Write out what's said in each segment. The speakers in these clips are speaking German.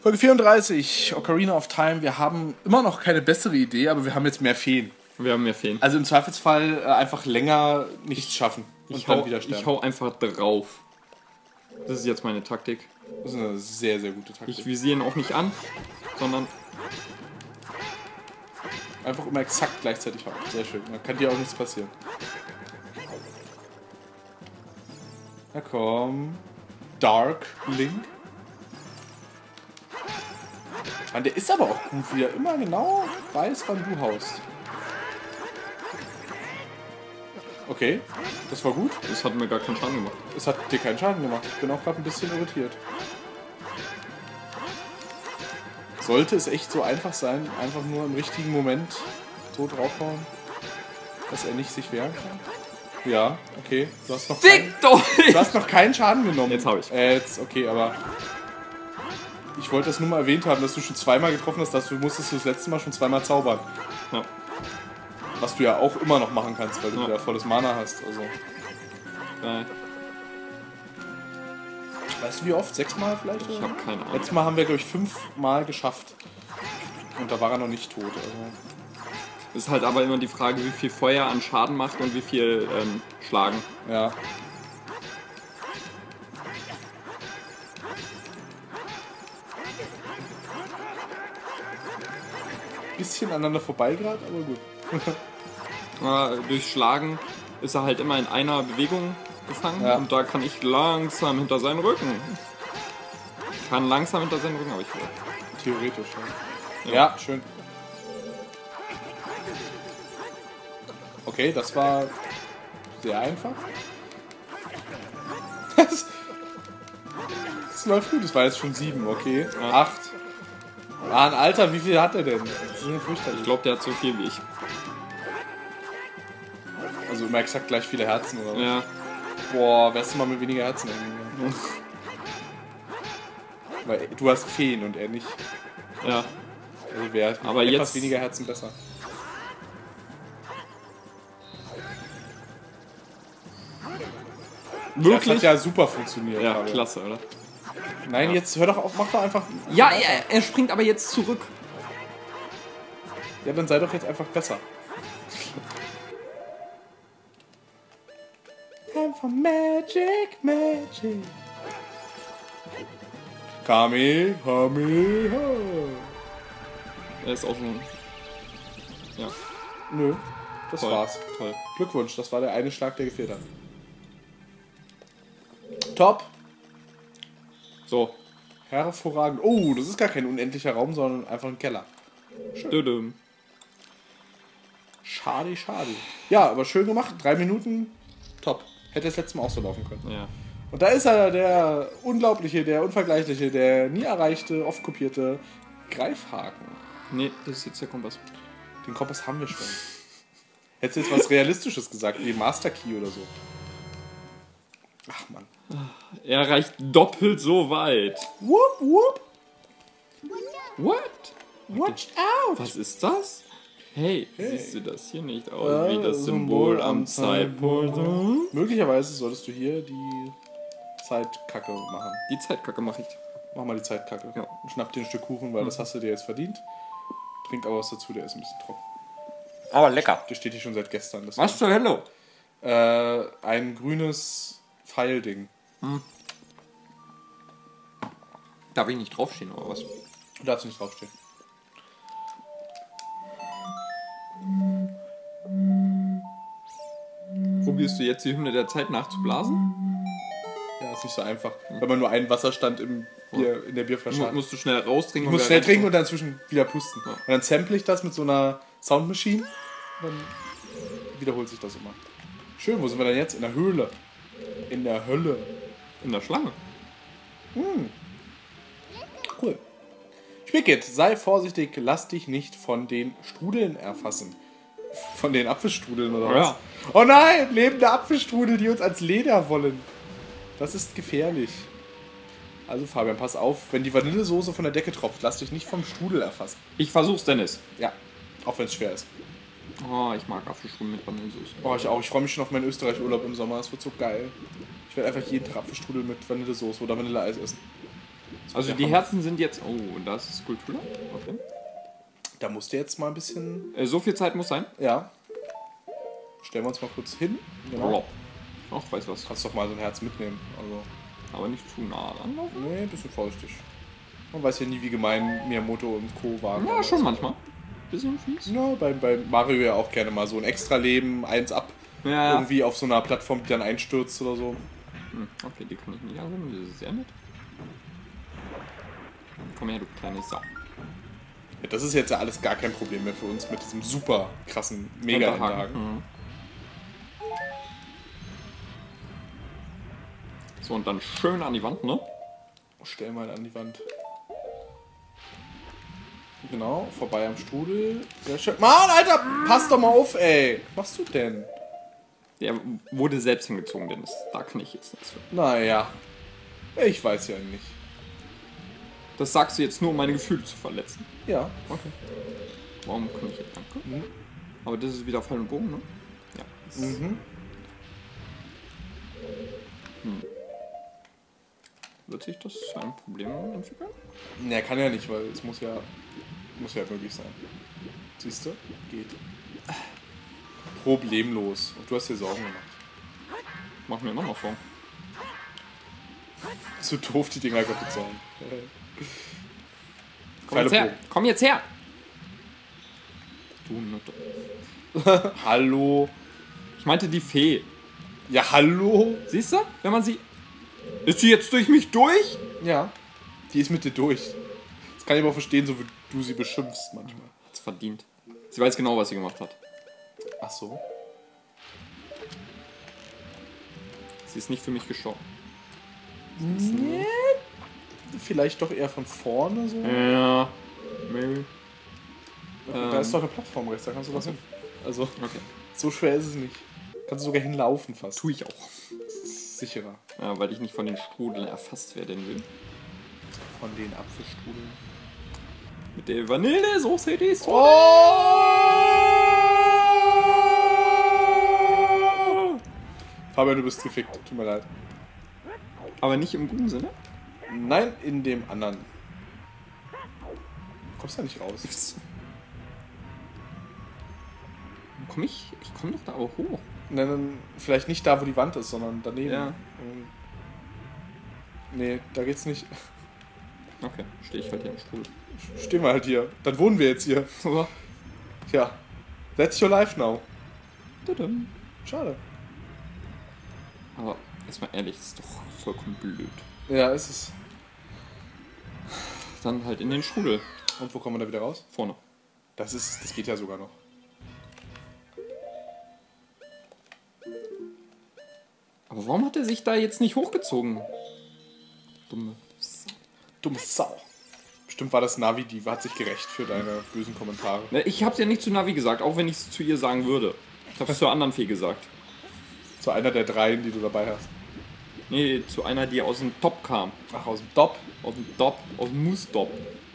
Folge 34, Ocarina of Time. Wir haben immer noch keine bessere Idee, aber wir haben jetzt mehr Feen. Wir haben mehr Feen. Also im Zweifelsfall einfach länger nichts schaffen und dann wieder sterben. Ich hau einfach drauf. Das ist jetzt meine Taktik. Das ist eine sehr, sehr gute Taktik. Ich visiere ihn auch nicht an, sondern einfach immer exakt gleichzeitig hauen. Sehr schön. Dann kann dir auch nichts passieren. Na komm. Dark Link. Mann, der ist aber auch gut, wie er immer genau weiß, wann du haust. Okay, das war gut. Das hat mir gar keinen Schaden gemacht. Es hat dir keinen Schaden gemacht. Ich bin auch gerade ein bisschen irritiert. Sollte es echt so einfach sein, einfach nur im richtigen Moment so draufhauen, dass er nicht sich wehren kann? Ja, okay. Du hast noch keinen Schaden genommen. Jetzt habe ich. Jetzt, okay, aber ich wollte das nur mal erwähnt haben, dass du schon zweimal getroffen hast, dass du musstest das letzte Mal schon zweimal zaubern. Ja. Was du ja auch immer noch machen kannst, weil du ja volles Mana hast. Also. Nein. Weißt du wie oft? 6 Mal vielleicht? Ich habe keine Ahnung. Letztes Mal haben wir, glaube ich, 5 Mal geschafft. Und da war er noch nicht tot. Also. Ist halt aber immer die Frage, wie viel Feuer an Schaden macht und wie viel Schlagen. Ja. Bisschen aneinander vorbei gerade, aber gut. Durch Schlagen ist er halt immer in einer Bewegung gefangen, ja. Und da kann ich langsam hinter seinen Rücken. Ich kann langsam hinter seinen Rücken, aber ich will. Theoretisch, ja. Ja, schön. Okay, das war sehr einfach. Das läuft gut, das war jetzt schon 7, okay. Ja. 8. Mann, Alter, wie viel hat er denn? Das ist ja fürchterlich. Ich glaube, der hat so viel wie ich. Also immer exakt gleich viele Herzen, oder was? Ja. Boah, wärst du mal mit weniger Herzen irgendwie. Weil du hast Feen und er nicht. Ja. Also wäre aber etwas jetzt weniger Herzen besser. Wirklich? Das hat ja super funktioniert. Ja, gerade. klasse, oder? Nein, jetzt hör doch auf, mach doch einfach... Ja, er springt aber jetzt zurück. Ja, dann sei doch jetzt einfach besser. Time for magic, magic. Kamehameha. Er ist auch so ein... Ja. Nö, das Toll. war's. Toll. Glückwunsch, das war der eine Schlag, der gefehlt hat. Top. So. Hervorragend. Oh, das ist gar kein unendlicher Raum, sondern einfach ein Keller. Dödüm. Schade, schade. Ja, aber schön gemacht. 3 Minuten. Top. Hätte das letzte Mal auch so laufen können. Ja. Und da ist er, der unglaubliche, der unvergleichliche, der nie erreichte, oft kopierte Greifhaken. Nee, das ist jetzt der Kompass. Den Kompass haben wir schon. Hättest du jetzt was Realistisches gesagt, wie Master Key oder so. Ach man. Er reicht doppelt so weit. Whoop, whoop. What? Watch out. Was ist das? Hey, siehst du das hier nicht aus wie das Symbol am Zeitpol? Möglicherweise solltest du hier die Zeitkacke machen. Die Zeitkacke mache ich. Mach mal die Zeitkacke. Ja. Und schnapp dir ein Stück Kuchen, weil das hast du dir jetzt verdient. Trink aber was dazu, der ist ein bisschen trocken. Aber lecker. Der steht hier schon seit gestern. Das Was zur Hölle? ein grünes Pfeilding. Darf ich nicht draufstehen oder was? Du darfst nicht draufstehen. Probierst du jetzt die Hymne der Zeit nachzublasen? Ja, ist nicht so einfach. Wenn man nur einen Wasserstand im Bier, in der Bierflasche hat. Musst du schnell raustrinken. Ich muss schnell trinken und dann zwischen wieder pusten. Ja. Und dann sample ich das mit so einer Soundmaschine. Und dann wiederholt sich das immer. Schön, wo sind wir denn jetzt? In der Höhle. In der Hölle. In der Schlange. Cool. Spickett, sei vorsichtig, lass dich nicht von den Strudeln erfassen. Von den Apfelstrudeln oder was? Ja. Oh nein, lebende Apfelstrudel, die uns als Leder wollen. Das ist gefährlich. Also Fabian, pass auf, wenn die Vanillesoße von der Decke tropft, lass dich nicht vom Strudel erfassen. Ich versuch's, Dennis. Ja, auch wenn es schwer ist. Oh, ich mag Apfelstrudel mit Vanillesoße. Oh, ich auch. Ich freue mich schon auf meinen Österreich-Urlaub im Sommer. Es wird so geil. Ich werde einfach jeden Tag Apfelstrudel mit Vanillesoße oder Vanilleeis essen. Also die Herzen sind jetzt... Oh, da ist Skulptur. Okay. Da musst du jetzt mal ein bisschen... So viel Zeit muss sein? Ja. Stellen wir uns mal kurz hin. Genau. Ach, weiß was. Kannst doch mal so ein Herz mitnehmen. Also. Aber nicht zu nah ranlaufen? Nee, ein bisschen vorsichtig. Man weiß ja nie, wie gemein Miyamoto und Co. waren. Ja, schon manchmal. Bisschen fies. Ja, bei Mario ja auch gerne mal so ein Extra-Leben, 1 ab. Ja. Irgendwie auf so einer Plattform, die dann einstürzt oder so. Okay, die kann ich nicht annehmen, das ist sehr nett. Komm her, du kleine Sau. Ja, das ist jetzt ja alles gar kein Problem mehr für uns mit diesem super krassen Mega-Endhaken. So, und dann schön an die Wand, ne? Stell mal an die Wand. Genau, vorbei am Strudel. Sehr schön. Mann, Alter, pass doch mal auf, ey. Was machst du denn? Der wurde selbst hingezogen, Dennis. Da kann ich jetzt nichts für. Naja. Ich weiß ja nicht. Das sagst du jetzt nur, um meine Gefühle zu verletzen. Ja. Okay. Warum kann ich jetzt danke? Aber das ist wieder Fall und Bogen, ne? Ja. Wird sich das zu einem Problem entwickeln? Ne, kann ja nicht, weil es muss ja möglich sein. Siehst du? Geht. Problemlos. Und du hast dir Sorgen gemacht. Mach mir nochmal vor. Zu doof, die Dinger kaputt zu haben. Komm jetzt her! Komm jetzt her! Du Nutte. Hallo. Ich meinte die Fee. Ja, hallo? Siehst du? Wenn man sie... Ist sie jetzt durch mich durch? Ja. Die ist mit dir durch. Das kann ich aber verstehen, so wie du sie beschimpfst manchmal. Hat's verdient. Sie weiß genau, was sie gemacht hat. Ach so. Sie ist nicht für mich gestorben. Nee. Vielleicht doch eher von vorne so. Ja. Maybe. Da ist doch eine Plattform rechts, da kannst du was hin. Also, Okay. so schwer ist es nicht. Kannst du sogar hinlaufen fast. Tue ich auch. Sicherer. Ja, weil ich nicht von den Strudeln erfasst werden will. Von den Apfelstrudeln. Mit der Vanillesoße, die ist Fabian, du bist gefickt. Tut mir leid. Aber nicht im guten Sinne? Nein, in dem anderen. Du kommst da nicht raus. Komm ich? Ich komm doch da auch hoch. Nein, vielleicht nicht da, wo die Wand ist, sondern daneben. Ja. Nee, da geht's nicht. Okay, stehe ich halt hier im Strudel. Stehen wir halt hier. Dann wohnen wir jetzt hier. So. Tja. That's your life now. Tudum. Schade. Aber erstmal ehrlich, das ist doch vollkommen blöd. Ja, ist es. Dann halt in den Strudel. Und wo kommen wir da wieder raus? Vorne. Das geht ja sogar noch. Aber warum hat er sich da jetzt nicht hochgezogen? Dumme Sau. Bestimmt war das Navi, die hat sich gerecht für deine bösen Kommentare. Ich hab's ja nicht zu Navi gesagt, auch wenn ich es zu ihr sagen würde. Ich hab's zur anderen Fee gesagt. Zu einer der 3, die du dabei hast. Nee, zu einer, die aus dem Top kam. Ach, aus dem Top? Aus dem Top, aus dem Moose-Top.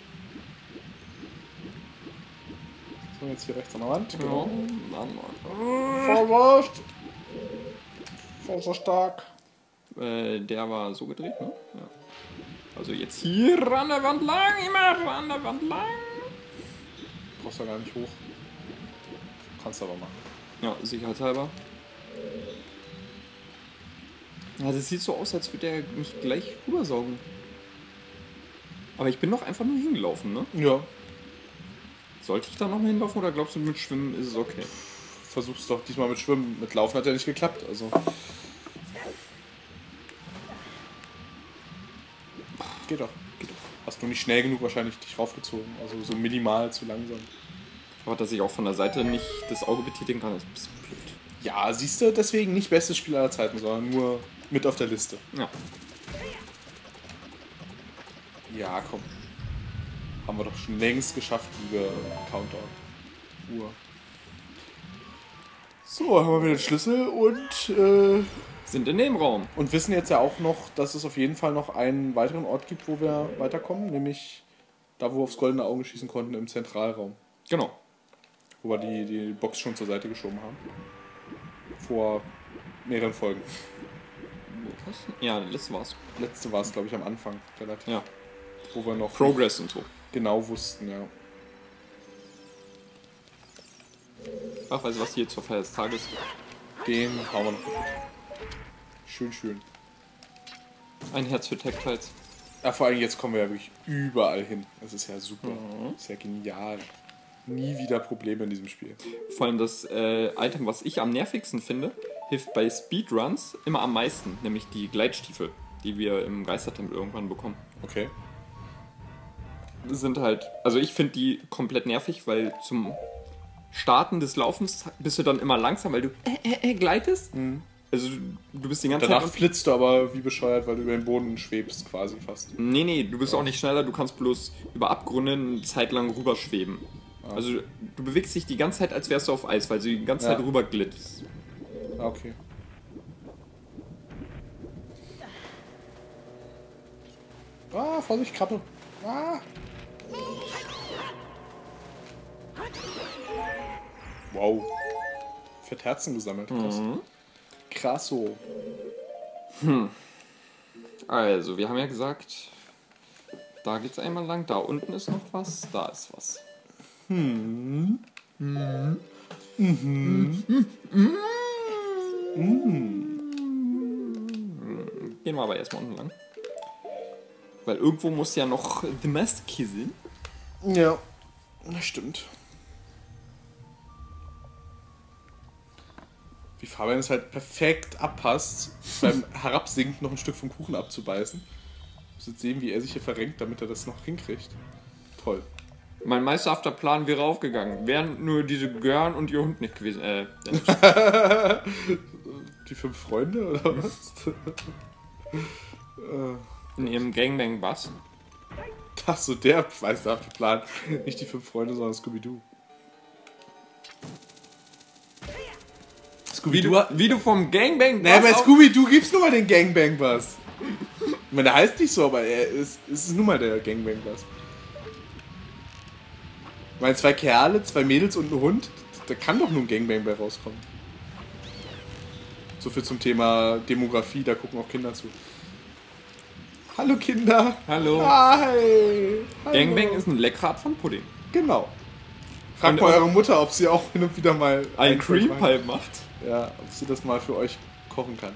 So, jetzt hier rechts an der Wand. Genau. Vorwärts! Voll so stark. Der war so gedreht, ne? Ja. Also jetzt hier an der Wand lang, immer an der Wand lang. Brauchst du gar nicht hoch. Kannst du aber machen. Ja, sicherheitshalber. Ja, das sieht so aus, als würde er mich gleich rübersaugen. Aber ich bin doch einfach nur hingelaufen, ne? Ja. Sollte ich da noch mal hinlaufen oder glaubst du, mit Schwimmen ist es okay? Versuch's doch diesmal mit Schwimmen. Mit Laufen hat ja nicht geklappt, also. Geht doch. Hast du nicht schnell genug wahrscheinlich dich raufgezogen. Also so minimal zu langsam. Aber dass ich auch von der Seite nicht das Auge betätigen kann, ist ein bisschen blöd. Ja, siehst du, deswegen nicht bestes Spiel aller Zeiten, sondern nur mit auf der Liste. Ja. Ja, komm. Haben wir doch schon längst geschafft, liebe Countdown-Uhr. So, haben wir wieder den Schlüssel und Sind in dem Raum. und wissen jetzt ja auch noch, dass es auf jeden Fall noch einen weiteren Ort gibt, wo wir weiterkommen, nämlich da, wo wir aufs goldene Auge schießen konnten, im Zentralraum. Genau. Wo wir die Box schon zur Seite geschoben haben. Vor mehreren Folgen. Ja, letzte war's. Letzte war es, glaube ich, am Anfang. Relativ. Ja. wo wir noch Progress und so. Genau wussten, ja. Ach, weißt du was hier zur Feier des Tages? Den hauen wir noch gut. Schön, schön. Ein Herz für Tactiles. Ja, vor allem jetzt kommen wir ja wirklich überall hin. Das ist ja super. Das ist ja genial. Nie wieder Probleme in diesem Spiel. Vor allem das Item, was ich am nervigsten finde, hilft bei Speedruns immer am meisten. Nämlich die Gleitstiefel, die wir im Geistertempel irgendwann bekommen. Okay. Sind halt, also ich finde die komplett nervig, weil zum Starten des Laufens bist du dann immer langsam, weil du gleitest. Mhm. Also du bist die ganze Danach Zeit... flitzt du aber wie bescheuert, weil du über den Boden schwebst quasi fast. Nee, du bist auch nicht schneller, du kannst bloß über Abgründe eine Zeit lang rüberschweben. Ah. Also du bewegst dich die ganze Zeit, als wärst du auf Eis, weil du die ganze Zeit rüber glitzt. Okay. Ah, Vorsicht, Krabbe. Ah. Wow. Fett Herzen gesammelt. Krass. Krasso. Also, wir haben ja gesagt, da geht's einmal lang, da unten ist noch was, da ist was. Gehen wir aber erstmal unten lang. Weil irgendwo muss ja noch The Mask sein. Ja, das stimmt. Wie Fabian es halt perfekt abpasst, beim Herabsinken noch ein Stück vom Kuchen abzubeißen. Muss jetzt sehen, wie er sich hier verrenkt, damit er das noch hinkriegt. Toll. Mein meisterhafter Plan wäre aufgegangen. Wären nur diese Görn und ihr Hund nicht gewesen. Die 5 Freunde, oder was? In ihrem Gangbang-Bass. Ach so, der meisterhafte Plan. Nicht die 5 Freunde, sondern Scooby-Doo. Wie du vom Gangbang-Bass... Naja, bei Scooby-Doo gibt's nur mal den Gangbang-Bass. Ich meine, der heißt nicht so, aber es ist nun mal der Gangbang-Bass. Ich meine, 2 Kerle, 2 Mädels und ein Hund, da kann doch nur ein Gangbang bei rauskommen. So viel zum Thema Demografie, da gucken auch Kinder zu. Hallo Kinder! Hallo! Hi! Gangbang ist eine leckere Art von Pudding. Genau. Fragt mal eure Mutter, ob sie auch hin und wieder mal ein Cream Pie macht. Ja, ob sie das mal für euch kochen kann.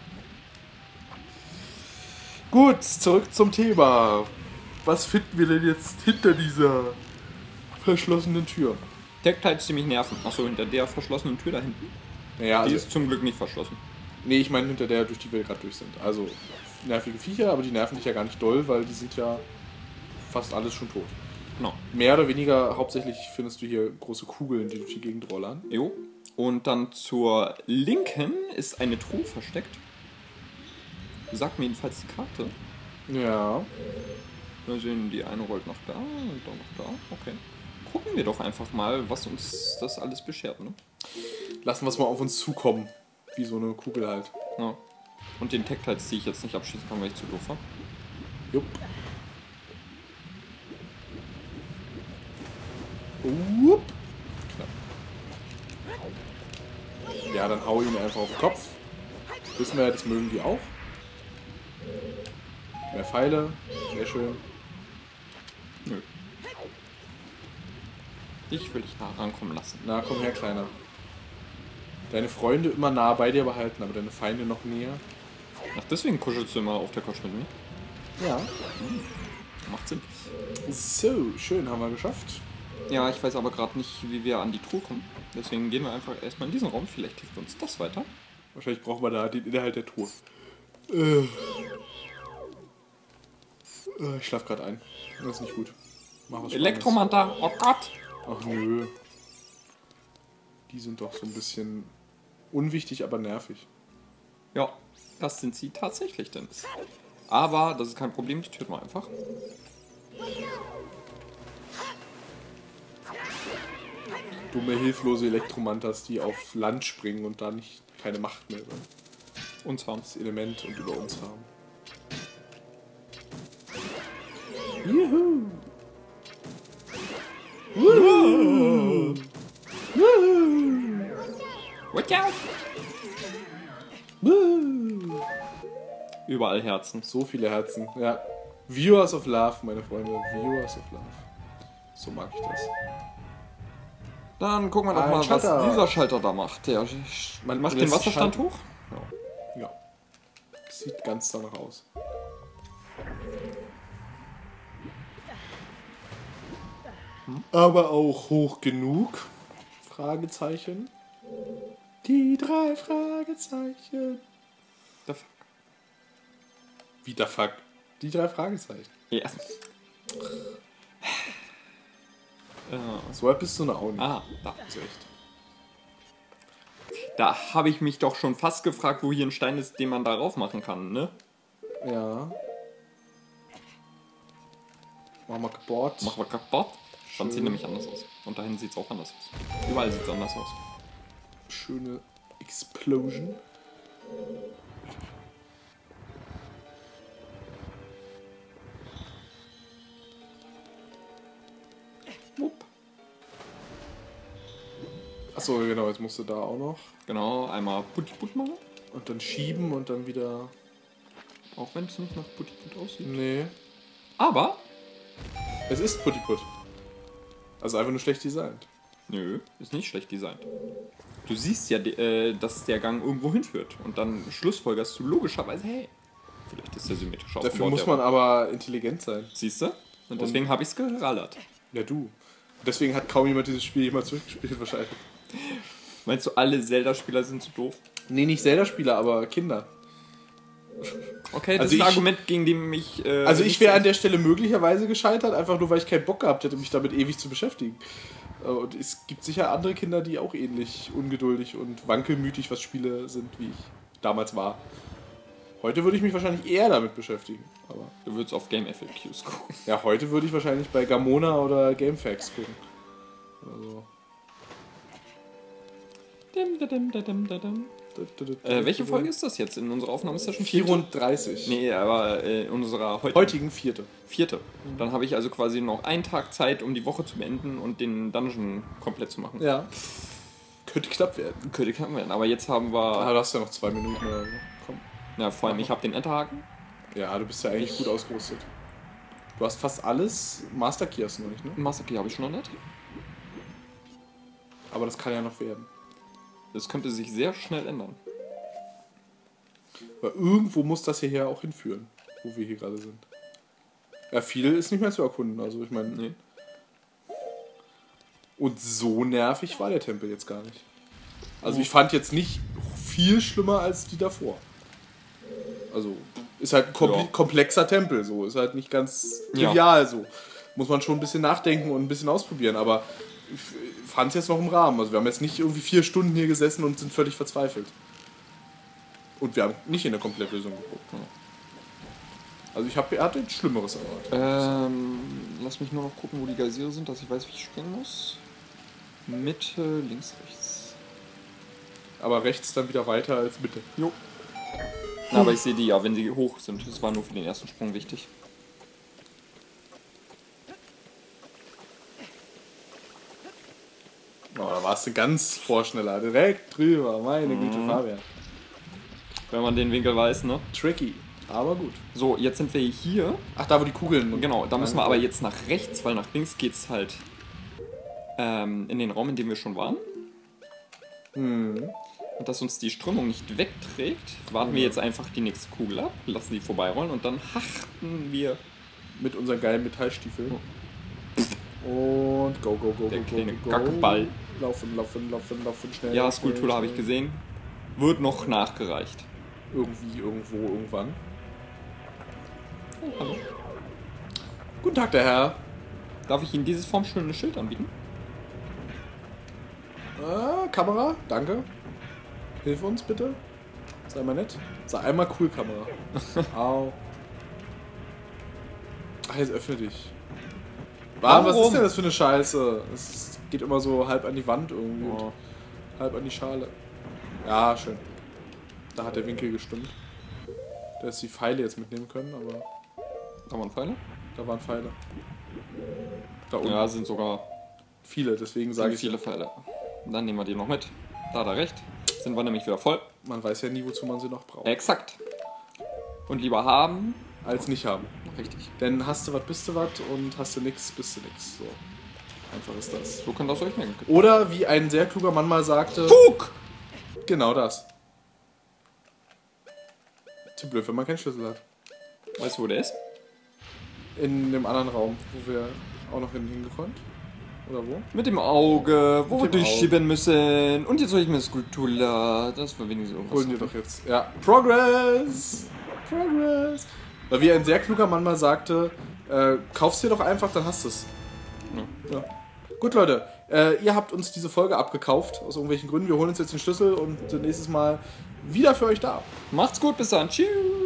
Gut, zurück zum Thema. Was finden wir denn jetzt hinter dieser verschlossenen Tür? Tactiles ziemlich nerven. Achso, hinter der verschlossenen Tür da hinten. Ja, also die ist zum Glück nicht verschlossen. Nee, ich meine hinter der, durch die wir gerade durch sind. Also nervige Viecher, aber die nerven dich ja gar nicht doll, weil die sind ja fast alles schon tot. No. Mehr oder weniger, hauptsächlich findest du hier große Kugeln, die durch die Gegend rollern. Jo. Und dann zur Linken ist eine Truhe versteckt. Sagt mir jedenfalls die Karte. Ja. Wir sehen, die eine rollt noch da und dann noch da. Okay. Gucken wir doch einfach mal, was uns das alles beschert, ne? Lassen wir es mal auf uns zukommen. Wie so eine Kugel halt. Ja. Und den Tactiles, die ich jetzt nicht abschießen kann, weil ich zu doof war. Jupp. Knapp. Ja, dann hau ihn einfach auf den Kopf. Wissen wir ja, das mögen die auch. Mehr Pfeile. Sehr schön. Nö. Ich will dich da rankommen lassen. Na, komm her, Kleiner. Deine Freunde immer nah bei dir behalten, aber deine Feinde noch näher. Ach, deswegen kuschelst du immer auf der Couch mit mir? Ja. Macht Sinn. So, schön, haben wir geschafft. Ja, ich weiß aber gerade nicht, wie wir an die Truhe kommen. Deswegen gehen wir einfach erstmal in diesen Raum. Vielleicht hilft uns das weiter. Wahrscheinlich brauchen wir da den Inhalt der Truhe. Ich schlaf gerade ein. Das ist nicht gut. Mach was Elektromanta, oh Gott! Ach nö. Die sind doch so ein bisschen unwichtig, aber nervig. Ja, das sind sie tatsächlich, Dennis. Aber das ist kein Problem, die töten wir einfach. Dumme, hilflose Elektromantas, die auf Land springen und da nicht keine Macht mehr über uns haben. Das Element und über uns haben. Juhu! Wuhu! Wuhu! Watch out! Überall Herzen. So viele Herzen, ja. Viewers of Love, meine Freunde. Viewers of Love. So mag ich das. Dann gucken wir doch mal, was dieser Schalter da macht. Der macht den Wasserstand hoch? Ja. Sieht ganz danach aus. Aber auch hoch genug? Fragezeichen. Die 3 Fragezeichen. The fuck? Wie der Fuck? Die 3 Fragezeichen. Ja. So weit bist du noch auch nicht. Ah, da. Das ist echt. Da habe ich mich doch schon fast gefragt, wo hier ein Stein ist, den man darauf machen kann, ne? Ja. Machen wir kaputt. Machen wir kaputt. Dann sieht nämlich anders aus. Und dahin sieht es auch anders aus. Überall sieht es anders aus. Schöne Explosion. Achso, genau, jetzt musst du da auch noch. Genau, einmal Putti-Putt machen. Und dann schieben und dann wieder. Auch wenn es nicht nach Putti-Putt aussieht. Nee. Aber Es ist Putti-Putt. Also einfach nur schlecht designt. nö, ist nicht schlecht designt. Du siehst ja, dass der Gang irgendwo hinführt. Und dann schlussfolgerst du logischerweise, hey, vielleicht ist der symmetrisch aufgebaut. Dafür muss man aber intelligent sein. Siehst du? Und deswegen habe ich es gerallert. Ja, du. Deswegen hat kaum jemand dieses Spiel jemals zurückgespielt wahrscheinlich. Meinst du, alle Zelda-Spieler sind zu doof? Nee, nicht Zelda-Spieler, aber Kinder. Okay, das Also ist ein ich- Argument, gegen dem mich... Also ich wäre an der Stelle möglicherweise gescheitert, einfach nur weil ich keinen Bock gehabt hätte, mich damit ewig zu beschäftigen. Und es gibt sicher andere Kinder, die auch ähnlich ungeduldig und wankelmütig, was Spiele sind, wie ich damals war. Heute würde ich mich wahrscheinlich eher damit beschäftigen. Aber Du würdest auf Game FAQs gucken. ja, heute würde ich wahrscheinlich bei Gamona oder Gamefax gucken. Also. Welche Folge ist das jetzt in unserer Aufnahmesession? 34. Nee, aber in unserer Heutigen 4. 4. Dann habe ich also quasi noch einen Tag Zeit, um die Woche zu beenden und den Dungeon komplett zu machen. Ja. Könnte knapp werden. Könnte knapp werden. Aber jetzt haben wir... Ah, du hast ja noch 2 Minuten oder so. Komm. Ja, vor allem, ich habe den Enterhaken. Ja, du bist ja eigentlich gut ausgerüstet. Du hast fast alles. Master Key hast du noch nicht, ne? Master Key habe ich schon noch nicht. Aber das kann ja noch werden. Das könnte sich sehr schnell ändern. Weil irgendwo muss das hierher auch hinführen, wo wir hier gerade sind. Ja, viel ist nicht mehr zu erkunden, also ich meine. Nee. Und so nervig war der Tempel jetzt gar nicht. Also ich fand jetzt nicht viel schlimmer als die davor. Also ist halt ein Ja. komplexer Tempel, so. Ist halt nicht ganz trivial, so. Muss man schon ein bisschen nachdenken und ein bisschen ausprobieren, aber ich fand es jetzt noch im Rahmen. Also wir haben jetzt nicht irgendwie 4 Stunden hier gesessen und sind völlig verzweifelt. Und wir haben nicht in der Komplettlösung geguckt. Ne? Also er hatte jetzt Schlimmeres erwartet. Lass mich nur noch gucken, wo die Geysire sind, dass ich weiß, wie ich springen muss. Mitte, links, rechts. Aber rechts dann wieder weiter als Mitte. Jo. Na, aber ich sehe die ja, wenn sie hoch sind. Das war nur für den ersten Sprung wichtig. Oh, da warst du ganz vorschneller. Direkt drüber. Meine Güte, Fabian. Wenn man den Winkel weiß, ne? Tricky. Aber gut. So, jetzt sind wir hier. Ach, da wo die Kugeln. Genau, da müssen wir aber jetzt nach rechts, weil nach links geht's halt in den Raum, in dem wir schon waren. Und dass uns die Strömung nicht wegträgt, warten wir jetzt einfach die nächste Kugel ab, lassen die vorbeirollen und dann hachten wir Mit unseren geilen Metallstiefeln. Und go, go, go, Der go, kleine go, go. Kackball. Laufen, laufen, laufen, laufen, schnell. Ja, schnell, Skulptur habe ich schnell. gesehen. Wird noch nachgereicht. Irgendwie, irgendwo, irgendwann. Oh, hallo. Guten Tag, der Herr. Darf ich Ihnen dieses formschöne Schild anbieten? Kamera, danke. Hilf uns bitte. Sei mal nett. Sei einmal cool, Kamera. Au. Ach, jetzt öffne dich. Was Warum? ist denn das für eine Scheiße? Es geht immer so halb an die Wand irgendwie. Oh. Und halb an die Schale. Ja, schön. Da hat der Winkel gestimmt. Da ist die Pfeile jetzt mitnehmen können, aber Da waren Pfeile? da waren Pfeile. Da unten. Ja, sind sogar Viele, deswegen sage ich, viele Pfeile. Dann nehmen wir die noch mit. Da hat er recht. Sind wir nämlich wieder voll. man weiß ja nie, wozu man sie noch braucht. Exakt. Und lieber haben Als nicht haben. Richtig. Denn hast du was, bist du was und hast du nix, bist du nix. So. Einfach ist das. So kann das euch merken. Oder wie ein sehr kluger Mann mal sagte... Fug! Genau das. Zu blöd, wenn man keinen Schlüssel hat. Weißt du, wo der ist? In dem anderen Raum, wo wir auch noch hingekonnt. Oder wo? Mit dem Auge, wo wir Mit dem durchschieben müssen. Und jetzt soll ich mir Skulptula. Das war wenigstens irgendwas. Holen wir doch jetzt. Ja. Progress! Progress! Weil wie ein sehr kluger Mann mal sagte, kaufst dir doch einfach, dann hast du es. Ja. Gut, Leute. Ihr habt uns diese Folge abgekauft, aus irgendwelchen Gründen. Wir holen uns jetzt den Schlüssel und nächstes Mal wieder für euch da. Macht's gut, bis dann. Tschüss.